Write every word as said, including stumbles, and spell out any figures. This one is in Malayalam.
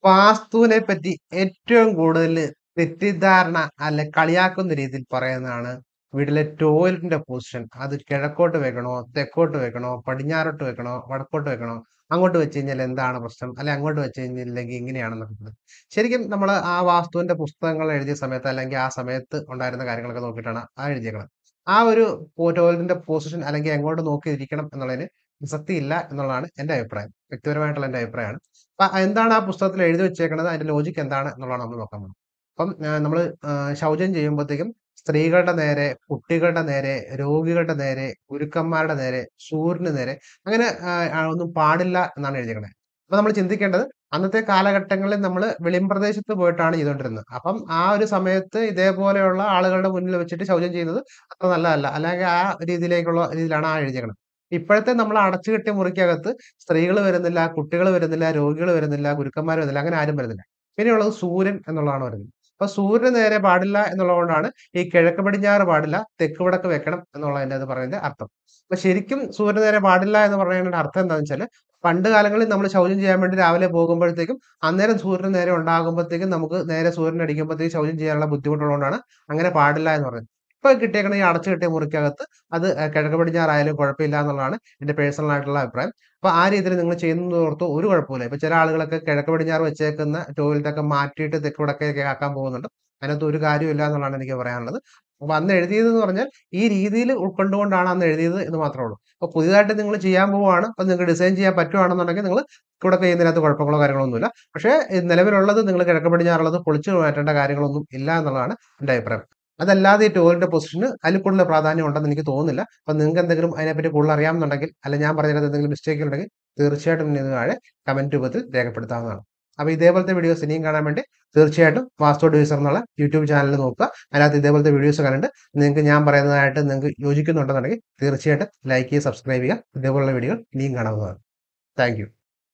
വാസ്തുവിനെ പറ്റി ഏറ്റവും കൂടുതൽ തെറ്റിദ്ധാരണ അല്ലെ കളിയാക്കുന്ന രീതിയിൽ പറയുന്നതാണ് വീട്ടിലെ ടോയ്ലറ്റിന്റെ പൊസിഷൻ. അത് കിഴക്കോട്ട് വെക്കണോ, തെക്കോട്ട് വെക്കണോ, പടിഞ്ഞാറോട്ട് വെക്കണോ, വടക്കോട്ട് വെക്കണോ, അങ്ങോട്ട് വെച്ച് കഴിഞ്ഞാൽ എന്താണ് പ്രശ്നം, അല്ലെ അങ്ങോട്ട് വെച്ച് കഴിഞ്ഞില്ലെങ്കിൽ ഇങ്ങനെയാണെന്നൊക്കെ. ശരിക്കും നമ്മൾ ആ വാസ്തുവിന്റെ പുസ്തകങ്ങൾ എഴുതിയ സമയത്ത് അല്ലെങ്കിൽ ആ സമയത്ത് ഉണ്ടായിരുന്ന കാര്യങ്ങളൊക്കെ നോക്കിയിട്ടാണ് ആ എഴുതിയേക്കുന്നത്. ആ ഒരു ടോയ്ലറ്റിന്റെ പൊസിഷൻ അല്ലെങ്കിൽ എങ്ങോട്ട് നോക്കി ഇരിക്കണം എന്നുള്ളതിന് പ്രസക്തിയില്ല എന്നുള്ളതാണ് എന്റെ അഭിപ്രായം. വ്യക്തിപരമായിട്ടുള്ള എന്റെ അഭിപ്രായമാണ്. അപ്പൊ എന്താണ് ആ പുസ്തകത്തിൽ എഴുതി വെച്ചേക്കുന്നത്, അതിന്റെ ലോജിക് എന്താണ് എന്നുള്ളതാണ് നമ്മൾ നോക്കാൻ പോകുന്നത്. അപ്പം ആഹ് നമ്മള് ആഹ് ശൗചം ചെയ്യുമ്പോഴത്തേക്കും സ്ത്രീകളുടെ നേരെ, കുട്ടികളുടെ നേരെ, രോഗികളുടെ നേരെ, ഗുരുക്കന്മാരുടെ നേരെ, സൂര്യന് നേരെ അങ്ങനെ ആഹ് ആഹ് ഒന്നും പാടില്ല എന്നാണ് എഴുതിയേക്കണത്. അപ്പൊ നമ്മൾ ചിന്തിക്കേണ്ടത് അന്നത്തെ കാലഘട്ടങ്ങളിൽ നമ്മള് വെളിമ്പ്രദേശത്ത് പോയിട്ടാണ് ചെയ്തുകൊണ്ടിരുന്നത്. അപ്പം ആ ഒരു സമയത്ത് ഇതേപോലെയുള്ള ആളുകളുടെ മുന്നിൽ വെച്ചിട്ട് ശൗചം ചെയ്യുന്നത് അത്ര നല്ലതല്ല. അല്ലെങ്കിൽ ആ രീതിയിലേക്കുള്ള രീതിയിലാണ് ആ എഴുതിയേക്കണത്. ഇപ്പോഴത്തെ നമ്മൾ അടച്ചുകെട്ടിയ മുറിക്കകത്ത് സ്ത്രീകൾ വരുന്നില്ല, കുട്ടികൾ വരുന്നില്ല, രോഗികൾ വരുന്നില്ല, ഗുരുക്കന്മാർ വരുന്നില്ല. അങ്ങനെ ആരും വരുന്നില്ല. പിന്നെയുള്ളത് സൂര്യൻ എന്നുള്ളതാണ് വരുന്നത്. അപ്പൊ സൂര്യന് നേരെ പാടില്ല എന്നുള്ളതുകൊണ്ടാണ് ഈ കിഴക്ക് പടിഞ്ഞാറ് പാടില്ല, തെക്ക് വടക്ക് വെക്കണം എന്നുള്ളതിന്റെ അത് പറയുന്നതിന്റെ അർത്ഥം. അപ്പൊ ശരിക്കും സൂര്യന് നേരെ പാടില്ല എന്ന് പറയുന്നതിന്റെ അർത്ഥം എന്താണെന്ന് വെച്ചാല് പണ്ട് കാലങ്ങളിൽ നമ്മൾ ശൗചം ചെയ്യാൻ വേണ്ടി രാവിലെ പോകുമ്പോഴത്തേക്കും അന്നേരം സൂര്യന് നേരെ ഉണ്ടാകുമ്പോഴത്തേക്കും നമുക്ക് നേരെ സൂര്യൻ അടിക്കുമ്പോഴത്തേക്കും ശൗചം ചെയ്യാനുള്ള ബുദ്ധിമുട്ടുള്ളതുകൊണ്ടാണ് അങ്ങനെ പാടില്ല എന്ന് പറയുന്നത്. ഇപ്പൊ കിട്ടിയേക്കണ ഈ അടച്ചു കെട്ടിയ മുറിക്കകത്ത് അത് ഏഹ് കിഴക്ക് പടിഞ്ഞാറായാലും കുഴപ്പമില്ല എന്നുള്ളതാണ് എന്റെ പേഴ്സണൽ ആയിട്ടുള്ള അഭിപ്രായം. അപ്പൊ ആ രീതിയിൽ നിങ്ങൾ ചെയ്യുന്നത് ഓർത്ത് ഒരു കുഴപ്പമില്ല. ഇപ്പൊ ചില ആളുകളൊക്കെ കിഴക്ക് പടിഞ്ഞാറ് വെച്ചേക്കുന്ന ടോയ്ലറ്റ് ഒക്കെ മാറ്റിയിട്ട് തെക്ക് വടക്കൊക്കെ ആക്കാൻ പോകുന്നുണ്ട്. അതിനകത്ത് ഒരു കാര്യമില്ല എന്നുള്ളതാണ് എനിക്ക് പറയാനുള്ളത്. അപ്പൊ അന്ന് എഴുതിയത് എന്ന് പറഞ്ഞാൽ ഈ രീതിയിൽ ഉൾക്കൊണ്ടുകൊണ്ടാണ് അന്ന് എഴുതിയത് എന്ന് മാത്രമേ ഉള്ളൂ. അപ്പൊ പുതിയതായിട്ട് നിങ്ങൾ ചെയ്യാൻ പോവുകയാണ്, അപ്പൊ നിങ്ങൾക്ക് ഡിസൈൻ ചെയ്യാൻ പറ്റുവാണെന്നുണ്ടെങ്കിൽ നിങ്ങൾ ഇവിടെ ചെയ്യുന്നതിനകത്ത് കുഴപ്പങ്ങളോ കാര്യങ്ങളോ ഒന്നുമില്ല. പക്ഷേ ഇത് നിലവിലുള്ളത് നിങ്ങൾ കിഴക്ക് പടിഞ്ഞാറുള്ളത് പൊളിച്ചു മാറ്റേണ്ട കാര്യങ്ങളൊന്നും ഇല്ല എന്നുള്ളതാണ് എന്റെ അഭിപ്രായം. അതല്ലാതെ ഈ ടോയ്ലറ്റിന്റെ പൊസിഷന് അതിൽ കൂടുതൽ പ്രാധാന്യം ഉണ്ടെന്ന് എനിക്ക് തോന്നുന്നില്ല. അപ്പൊ നിങ്ങൾക്ക് എന്തെങ്കിലും അതിനെപ്പറ്റി കൂടുതൽ അറിയാമെന്നുണ്ടെങ്കിൽ, അല്ല ഞാൻ പറഞ്ഞതിനകത്ത് എന്തെങ്കിലും മിസ്റ്റേക്ക് ഉണ്ടെങ്കിൽ തീർച്ചയായിട്ടും ഇതിന് താഴെ കമന്റ് രൂപത്തിൽ രേഖപ്പെടുത്താവുന്നതാണ്. അപ്പൊ ഇതേപോലത്തെ വീഡിയോസ് ഇനിയും കാണാൻ വേണ്ടി തീർച്ചയായിട്ടും വാസ്തു അഡ്വൈസർ എന്നുള്ള യൂട്യൂബ് ചാനൽ നോക്കുക. അതിനകത്ത് ഇതേപോലത്തെ വീഡിയോസ് കണ്ടിട്ട് നിങ്ങൾക്ക് ഞാൻ പറയുന്നതായിട്ട് നിങ്ങൾക്ക് യോജിക്കുന്നുണ്ടെന്നുണ്ടെങ്കിൽ തീർച്ചയായിട്ടും ലൈക്ക് ചെയ്യുക, സബ്സ്ക്രൈബ് ചെയ്യുക. ഇതേപോലുള്ള വീഡിയോകൾ ഇനിയും കാണാവുന്നതാണ്. Thank U.